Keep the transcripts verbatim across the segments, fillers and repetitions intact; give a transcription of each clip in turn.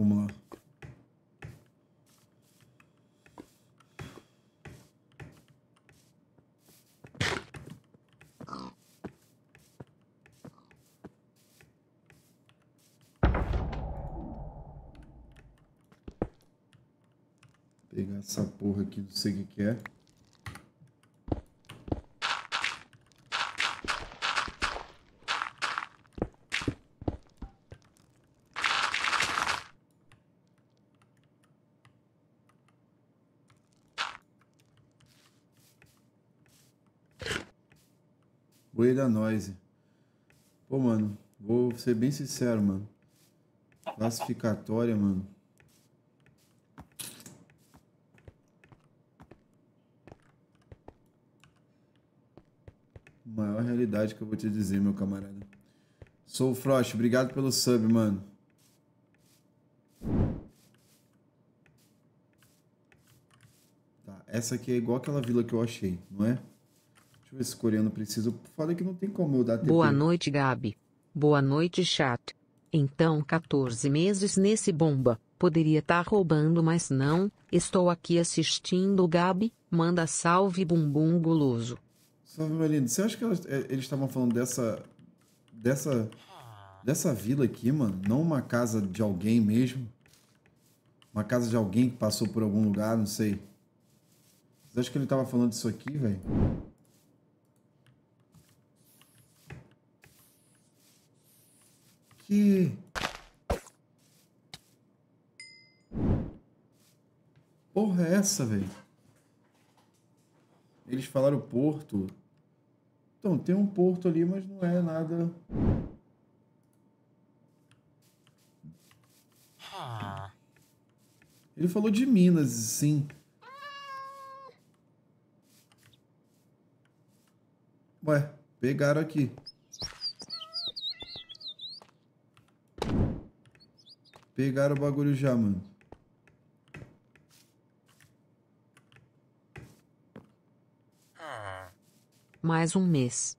Vamos lá. Pegar essa porra aqui, não sei o que que é. Boi da Noise. Pô, mano, vou ser bem sincero, mano. Classificatória, mano. Maior realidade que eu vou te dizer, meu camarada. Sou o Frost, obrigado pelo sub, mano. Tá, essa aqui é igual aquela vila que eu achei, não é? Deixa eu ver se esse coreano precisa. Fala que não tem como eu dar T P. Boa noite, Gabi. Boa noite, chat. Então, quatorze meses nesse bomba. Poderia estar roubando, mas não. Estou aqui assistindo, Gabi. Manda salve, bumbum guloso. Salve, meu lindo. Você acha que elas, é, eles estavam falando dessa, dessa, dessa vila aqui, mano? Não uma casa de alguém mesmo? Uma casa de alguém que passou por algum lugar, não sei. Você acha que ele tava falando disso aqui, velho? Que... porra é essa, velho? Eles falaram porto. Então, tem um porto ali, mas não é nada... Ele falou de Minas, sim. Ué, pegaram aqui. Pegaram o bagulho já, mano. Mais um mês.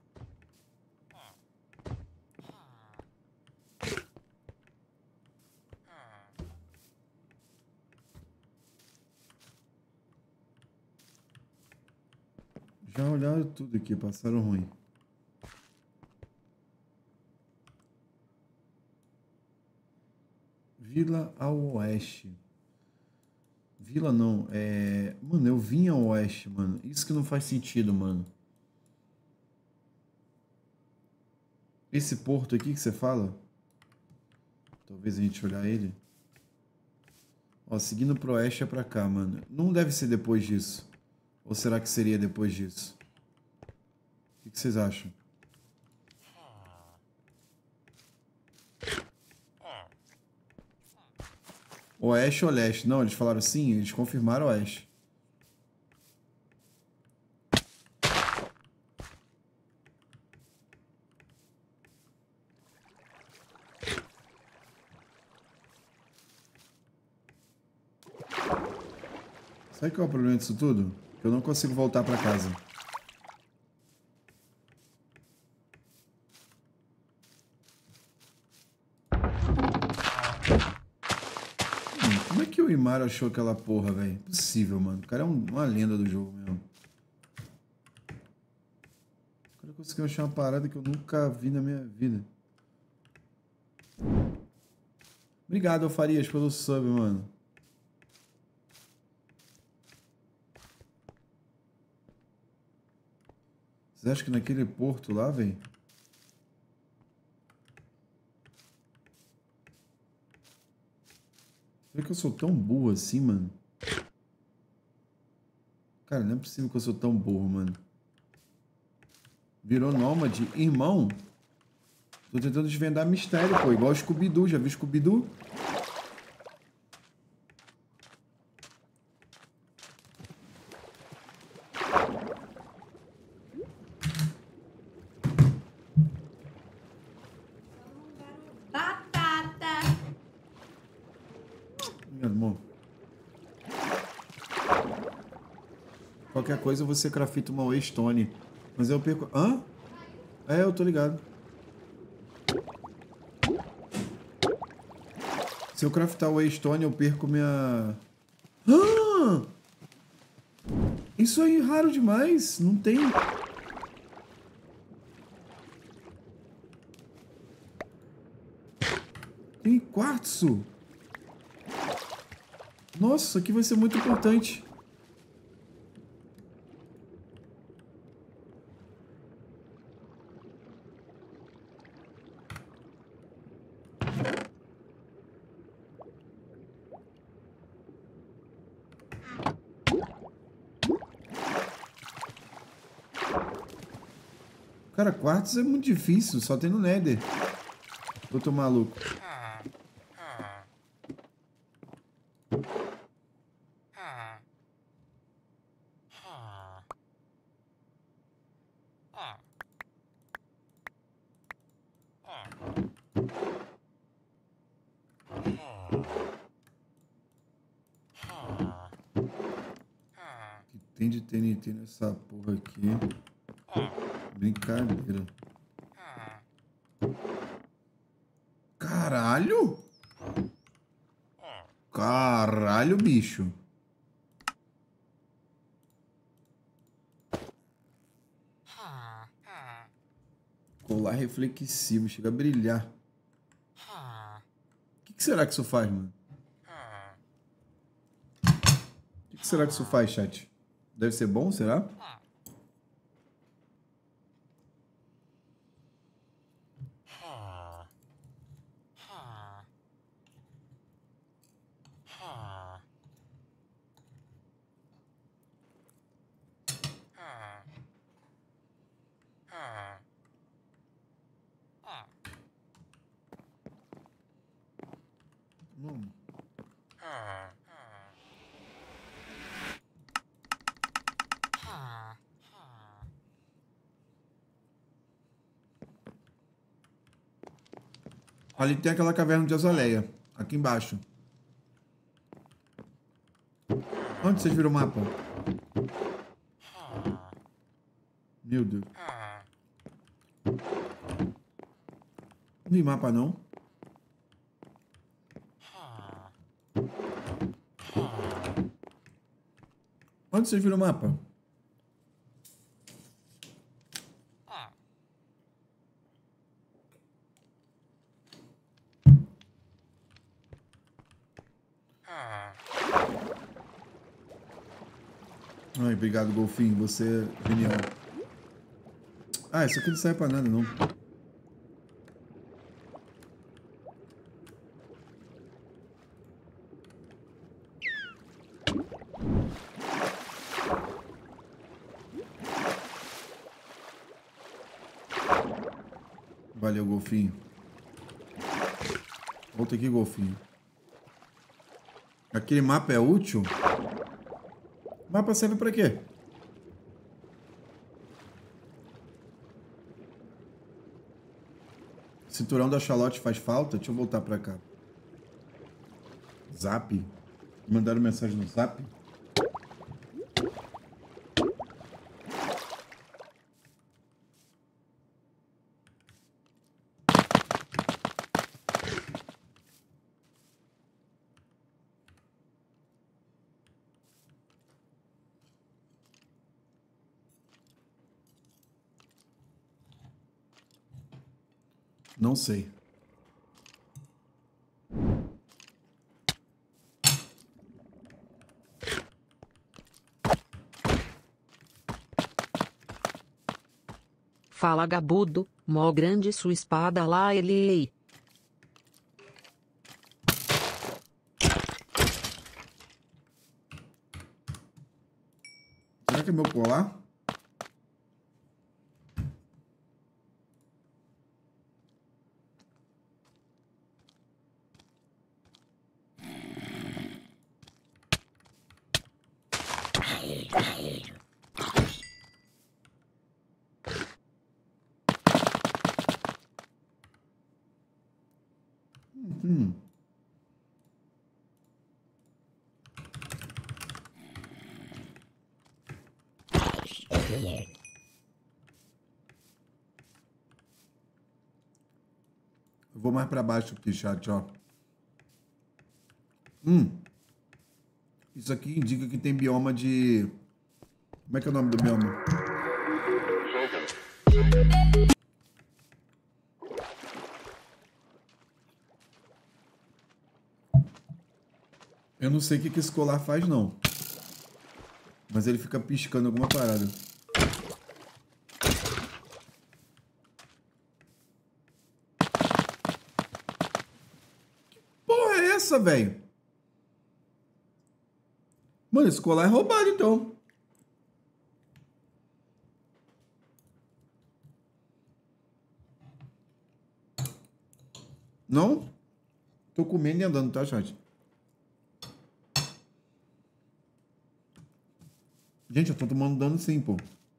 Já olharam tudo aqui, passaram ruim. Vila ao oeste. Vila não, é... Mano, eu vim ao oeste, mano. Isso que não faz sentido, mano. Esse porto aqui que você fala? Talvez a gente olhar ele. Ó, seguindo pro oeste é pra cá, mano. Não deve ser depois disso. Ou será que seria depois disso? O que vocês acham? Oeste ou leste? Não, eles falaram sim, eles confirmaram oeste. Sabe qual é o problema disso tudo? Eu não consigo voltar pra casa. Hum, como é que o Imara achou aquela porra, velho? Impossível, mano. O cara é um, uma lenda do jogo mesmo. O cara conseguiu achar uma parada que eu nunca vi na minha vida. Obrigado, Farias, pelo sub, mano. Você acha que naquele porto lá, velho? Será que eu sou tão burro assim, mano? Cara, não é possível que eu sou tão burro, mano. Virou nômade? Irmão? Tô tentando desvendar mistério, pô. Igual o Scooby-Doo. Já viu Scooby-Doo? Meu irmão. Qualquer coisa você crafta uma Waystone. Mas eu perco... Hã? É, eu tô ligado. Se eu craftar o Waystone, eu perco minha... Ah! Isso aí é raro demais. Não tem... Tem quartzo. Nossa, isso aqui vai ser muito importante. Cara, quartzo é muito difícil, só tem no Nether. Eu tô maluco. Que tem de T N T nessa porra aqui. Brincadeira. Caralho? Caralho, bicho. Colar reflexivo, chega a brilhar. O que, que será que isso faz, mano? O que, que será que isso faz, chat? Deve ser bom, será? Hum. Ali tem aquela caverna de Azaleia, aqui embaixo. Onde vocês viram o mapa? Meu Deus. Não vi mapa, não. Onde vocês viram o mapa? Ai, obrigado, Golfinho. Você é genial. Ah, isso aqui não serve pra nada, não. Valeu, Golfinho. Volta aqui, Golfinho. Aquele mapa é útil? O mapa serve pra quê? Cinturão da Charlotte faz falta? Deixa eu voltar pra cá. Zap? Mandaram mensagem no Zap? Não sei. Fala, Gabudo, mó grande sua espada lá, ele. Será que é meu colar? Hum. Eu vou mais pra baixo aqui, chat, ó. Hum. Isso aqui indica que tem bioma de... Como é que é o nome do bioma? Eu não sei o que que esse colar faz, não. Mas ele fica piscando alguma parada. Que porra é essa, velho? Mano, esse colar é roubado, então. Não? Tô comendo e andando, tá, chat? Gente, eu tô tomando dano sim, pô.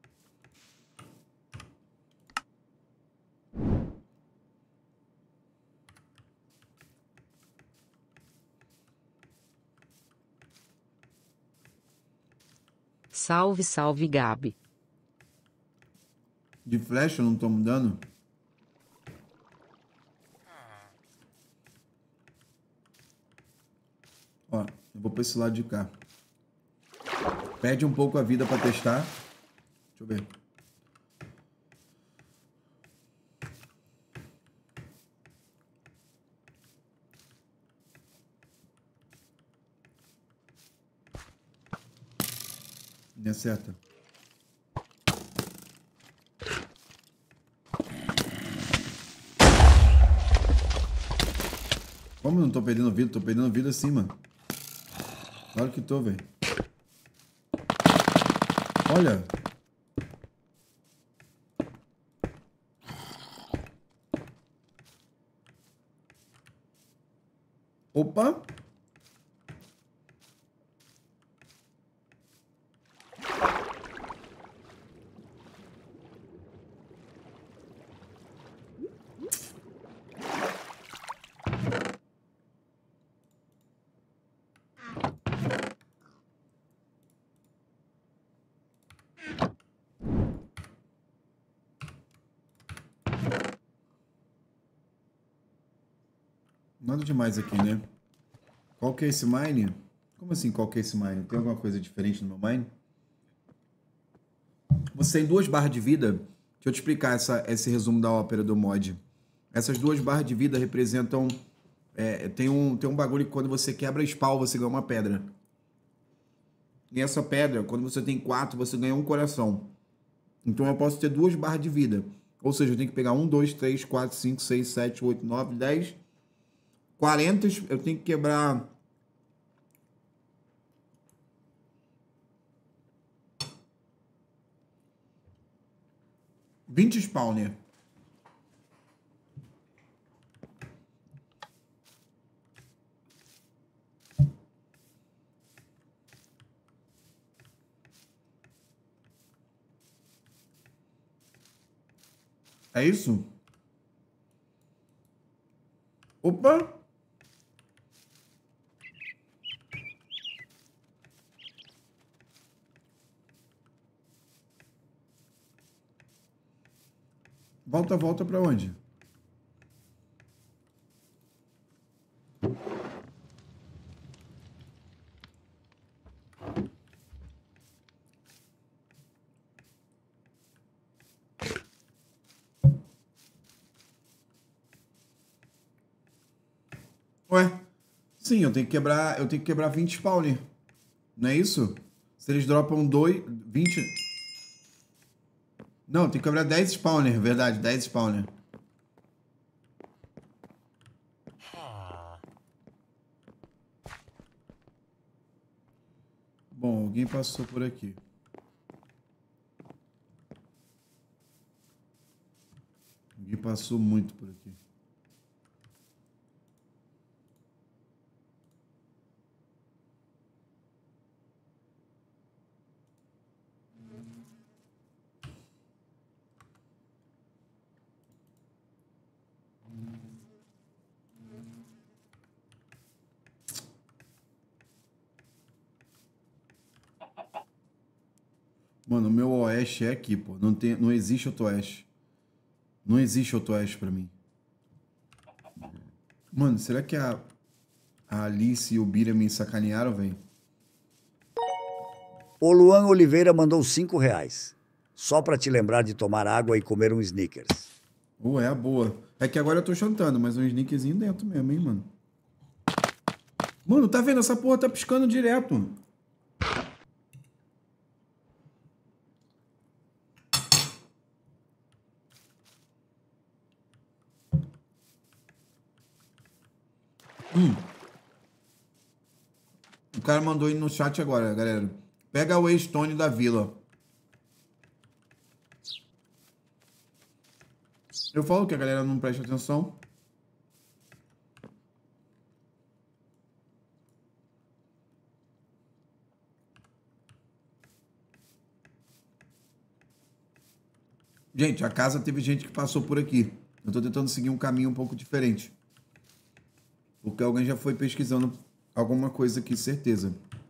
Salve, salve, Gabi. De flecha eu não tomo dano? Ó, eu vou pra esse lado de cá. Perde um pouco a vida pra testar. Deixa eu ver. Me acerta. Como eu não tô perdendo vida? Tô perdendo vida sim, mano. Claro que tô, velho. Olha. Opa. Nada demais aqui, né? Qual que é esse mine? Como assim, qual que é esse mine? Tem alguma coisa diferente no meu mine? Você tem duas barras de vida. Deixa eu te explicar essa, esse resumo da ópera do mod. Essas duas barras de vida representam... É, tem, um, tem um bagulho que quando você quebra a spawn, você ganha uma pedra. E essa pedra, quando você tem quatro, você ganha um coração. Então eu posso ter duas barras de vida. Ou seja, eu tenho que pegar um, dois, três, quatro, cinco, seis, sete, oito, nove, dez... quarenta, eu tenho que quebrar... vinte spawner. É isso? Opa! Volta, volta pra onde? Ué? Sim, eu tenho que quebrar, eu tenho que quebrar vinte spawner. Não é isso? Se eles dropam dois, vinte... Não, tem que quebrar dez spawner, verdade, dez spawner. Bom, alguém passou por aqui. Alguém passou muito por aqui. Mano, o meu oeste é aqui, pô. Não, tem, não existe outro oeste. Não existe outro oeste pra mim. Mano, será que a... A Alice e o Bira me sacanearam, velho. O Luan Oliveira mandou cinco reais. Só pra te lembrar de tomar água e comer um Snickers. Ué, boa. É que agora eu tô chantando, mas um sneakzinho dentro mesmo, hein, mano. Mano, tá vendo? Essa porra tá piscando direto. Hum. O cara mandou aí no chat agora, galera. Pega o Stone da vila. Eu falo que a galera não presta atenção. Gente, a casa teve gente que passou por aqui. Eu tô tentando seguir um caminho um pouco diferente. Porque alguém já foi pesquisando alguma coisa aqui, certeza.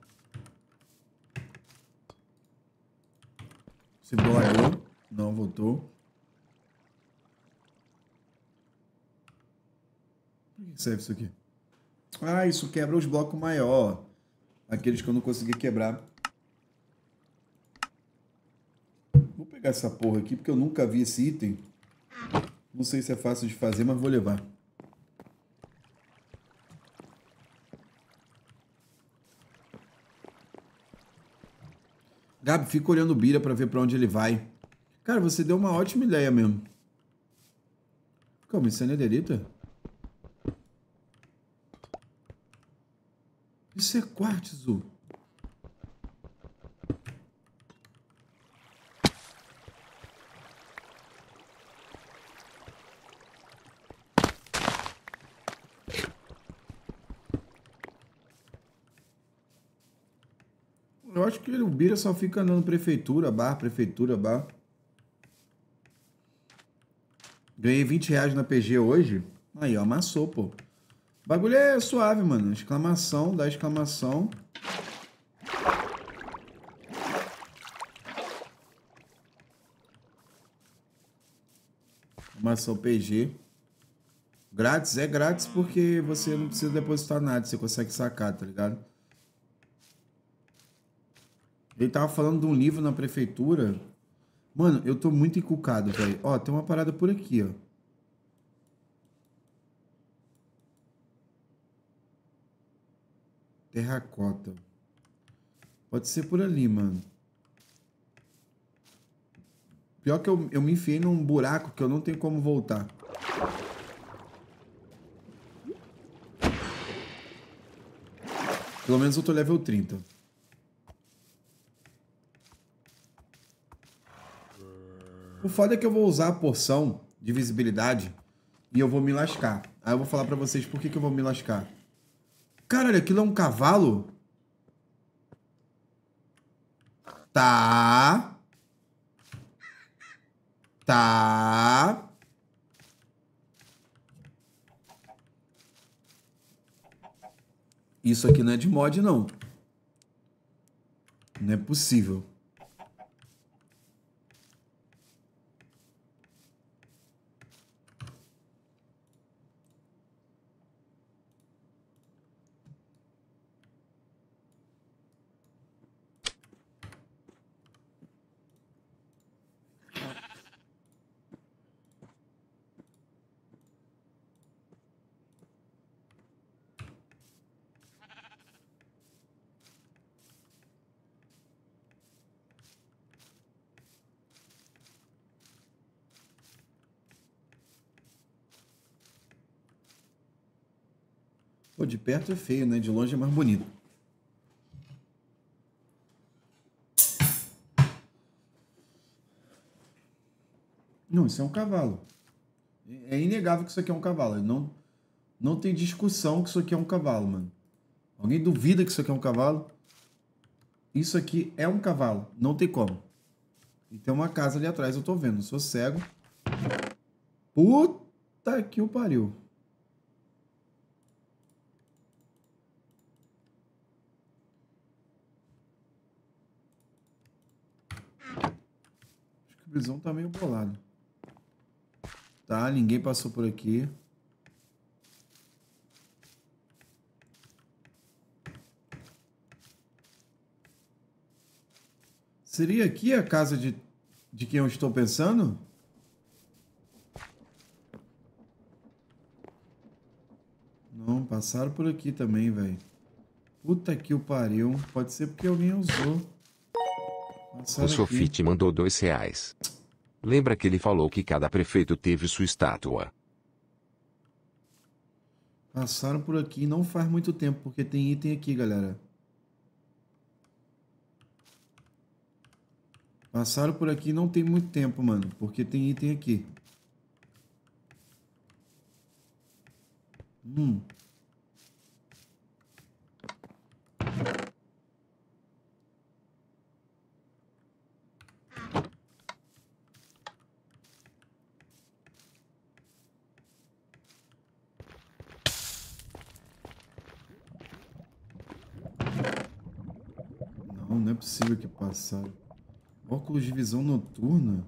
Se doador. Não, voltou. Por que serve isso aqui? Ah, isso quebra os blocos maior. Aqueles que eu não consegui quebrar. Vou pegar essa porra aqui, porque eu nunca vi esse item. Não sei se é fácil de fazer, mas vou levar. Gabi, fica olhando o Bira pra ver pra onde ele vai. Cara, você deu uma ótima ideia mesmo. Calma, isso é nederita? Isso é quartzo. Eu acho que o Bira só fica andando prefeitura, bar, prefeitura, bar. Ganhei vinte reais na P G hoje. Aí, ó, amassou, pô. O bagulho é suave, mano. Exclamação, dá exclamação. Amassou P G. Grátis? É grátis porque você não precisa depositar nada. Você consegue sacar, tá ligado? Ele tava falando de um livro na prefeitura. Mano, eu tô muito encucado, velho. Ó, tem uma parada por aqui, ó. Terracota. Pode ser por ali, mano. Pior que eu, eu me enfiei num buraco que eu não tenho como voltar. Pelo menos eu tô level trinta. O foda é que eu vou usar a porção de visibilidade e eu vou me lascar. Aí eu vou falar pra vocês por que, que eu vou me lascar. Caralho, aquilo é um cavalo? Tá. Tá. Isso aqui não é de mod, não. Não é possível. Pô, de perto é feio, né? De longe é mais bonito. Não, isso é um cavalo. É inegável que isso aqui é um cavalo. Não, não tem discussão que isso aqui é um cavalo, mano. Alguém duvida que isso aqui é um cavalo? Isso aqui é um cavalo. Não tem como. E tem uma casa ali atrás, eu tô vendo. Eu sou cego. Puta que o pariu. Acho que o Brisão tá meio bolado. Tá, ninguém passou por aqui. Seria aqui a casa de, de quem eu estou pensando? Não, passaram por aqui também, velho. Puta que o pariu. Pode ser porque alguém usou. Passaram O Sofite mandou dois reais. Lembra que ele falou que cada prefeito teve sua estátua? Passaram por aqui não faz muito tempo, porque tem item aqui, galera. Passaram por aqui não tem muito tempo, mano, porque tem item aqui. Hum. Não, não é possível que passaram. Óculos de visão noturna?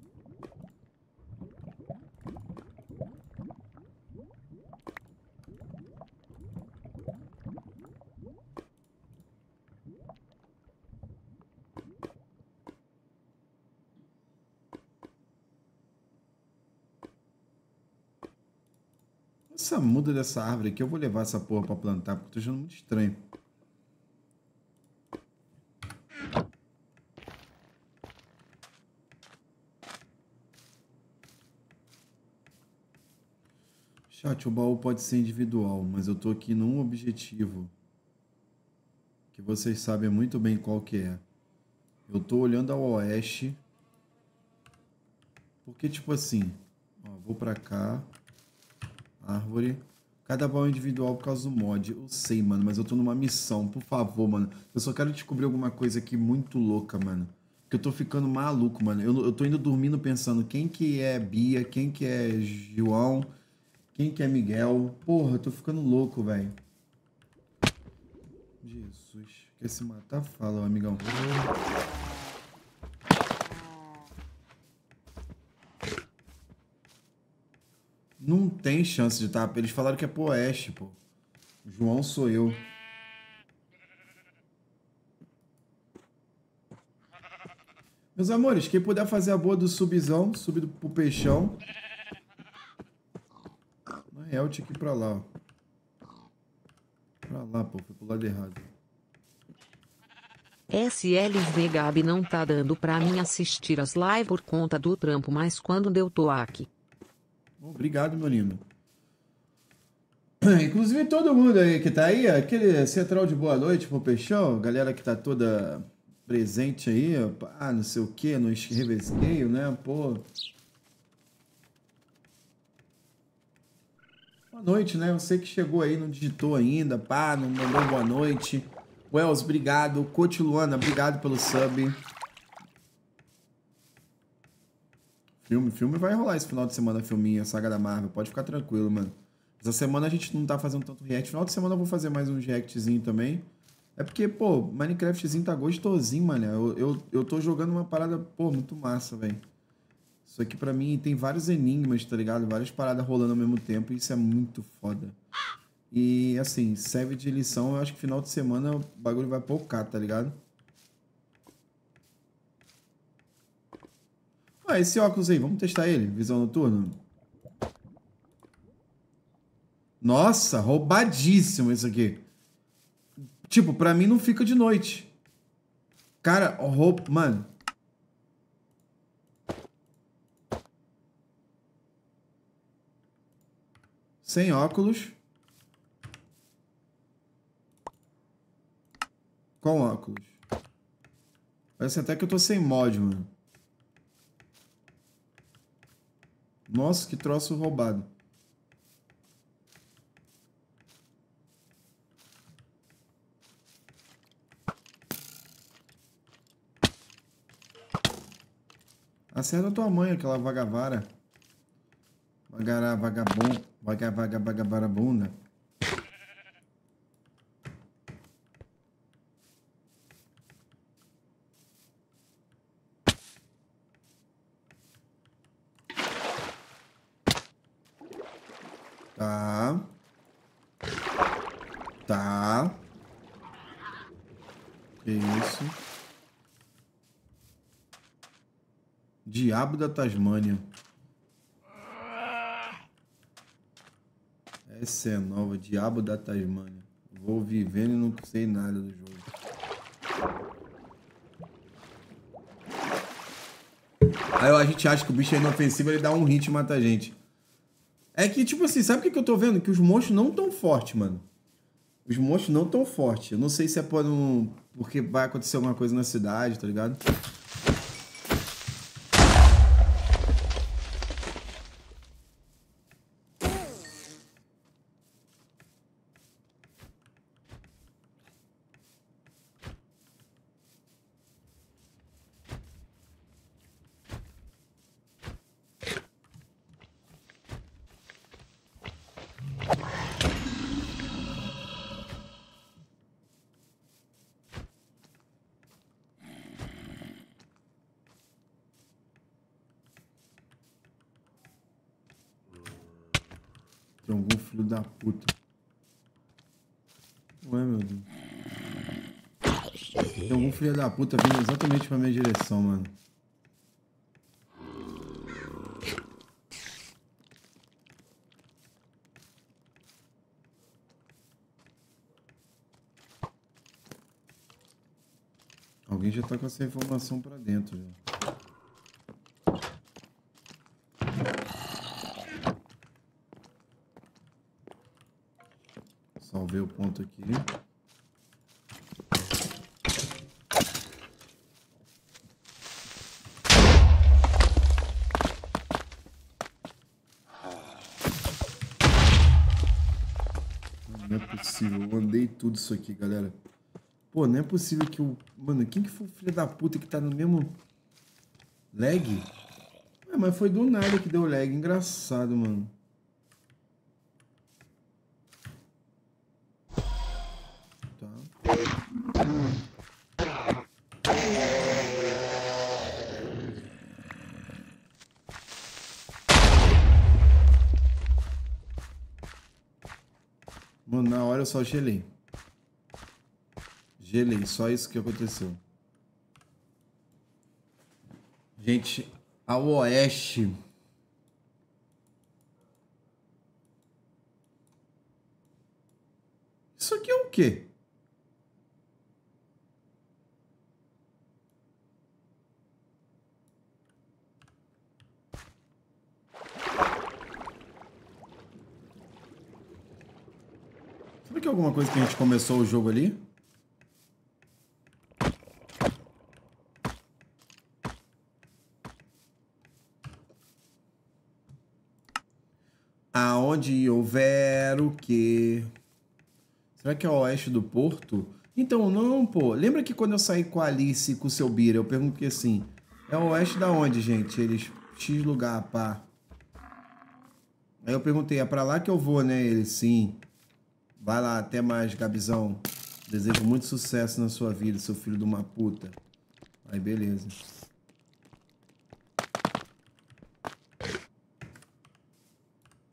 Essa muda dessa árvore aqui, eu vou levar essa porra pra plantar, porque eu tô achando muito estranho. Chat, o baú pode ser individual, mas eu tô aqui num objetivo que vocês sabem muito bem qual que é. Eu tô olhando ao oeste, porque tipo assim, ó, vou pra cá, árvore, cada baú é individual por causa do mod. Eu sei, mano, mas eu tô numa missão, por favor, mano. Eu só quero descobrir alguma coisa aqui muito louca, mano. Porque eu tô ficando maluco, mano. Eu, eu tô indo dormindo pensando quem que é Bia, quem que é João, quem que é Miguel. Porra, eu tô ficando louco, velho. Jesus. Quer se matar? Fala, amigão. Não tem chance de estar. Eles falaram que é pro oeste, pô. João sou eu. Meus amores, quem puder fazer a boa do subzão, subir pro peixão. Na real, tinha que ir pra lá, ó. Pra lá, pô. Foi pro lado errado. S L V Gabi não tá dando pra mim assistir as lives por conta do trampo, mas quando eu tô aqui. Obrigado, meu lindo. Inclusive todo mundo aí que tá aí, aquele central de boa noite pro Peixão, galera que tá toda presente aí, ah, não sei o que, no revesgueio, né, pô. Boa noite, né, eu sei que chegou aí, não digitou ainda, pá, não mandou boa noite. Wells, obrigado. Coach Luana, obrigado pelo sub. Filme, filme vai rolar esse final de semana, filminha, Saga da Marvel. Pode ficar tranquilo, mano. Essa semana a gente não tá fazendo tanto react. Final de semana eu vou fazer mais um reactzinho também. É porque, pô, Minecraftzinho tá gostosinho, mano. Eu, eu, eu tô jogando uma parada, pô, muito massa, velho. Isso aqui pra mim tem vários enigmas, tá ligado? Várias paradas rolando ao mesmo tempo. E isso é muito foda. E, assim, serve de lição. Eu acho que final de semana o bagulho vai pocar, tá ligado? Ah, esse óculos aí, vamos testar ele. Visão noturna. Nossa, roubadíssimo isso aqui. Tipo, pra mim não fica de noite. Cara, roupa... Mano. Sem óculos. Com óculos. Parece até que eu tô sem mod, mano. Nossa, que troço roubado. Acerta a tua mãe, aquela vagavara. Vagará, vagabom. Vaga, vaga, vagabunda. Tá. Tá. Que isso? Diabo da Tasmânia. Essa é nova. Diabo da Tasmânia. Vou vivendo e não sei nada do jogo. Aí a gente acha que o bicho é inofensivo, ele dá um hit e mata a gente. É que, tipo assim, sabe o que, que eu tô vendo? Que os monstros não tão fortes, mano. Os monstros não tão fortes. Eu não sei se é por um... porque vai acontecer alguma coisa na cidade, tá ligado? Tem algum filho da puta. Ué, meu Deus. Tem algum filho da puta vindo exatamente pra minha direção, mano. Alguém já tá com essa informação pra dentro, já. Salvei o ponto aqui. Não é possível, eu andei tudo isso aqui, galera. Pô, não é possível que o... Mano, quem que foi o filho da puta que tá no mesmo... lag? É, mas foi do nada que deu lag. Engraçado, mano. Mano, na hora eu só gelei. Gelei, só isso que aconteceu. Gente, ao oeste... Isso aqui é o quê? Será que é alguma coisa que a gente começou o jogo ali? Aonde houver o quê? Será que é o oeste do porto? Então, não, pô. Lembra que quando eu saí com a Alice e com o seu Bira, eu perguntei assim, é o oeste da onde, gente? Eles, X lugar, pá. Aí eu perguntei, é pra lá que eu vou, né? Ele, sim. Vai lá, até mais, Gabizão. Desejo muito sucesso na sua vida, seu filho de uma puta. Aí, beleza.